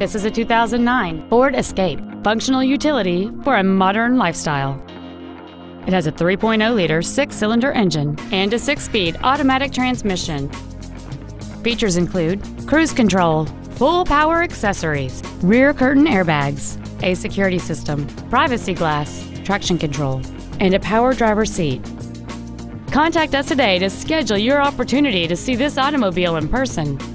This is a 2009 Ford Escape, functional utility for a modern lifestyle. It has a 3.0-liter six-cylinder engine and a six-speed automatic transmission. Features include cruise control, full power accessories, rear curtain airbags, a security system, privacy glass, traction control, and a power driver seat. Contact us today to schedule your opportunity to see this automobile in person.